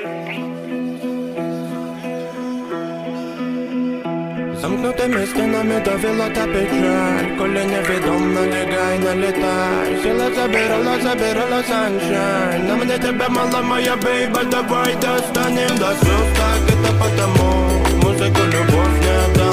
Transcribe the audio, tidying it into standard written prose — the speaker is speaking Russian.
Замкнутыми стенами давила та печаль, коли невідом налягай, налітай. Сила забирала sunshine. На мне тебя мало, моя бейба, давай достанем до слез. Так это потому, музыку любовь не отдам.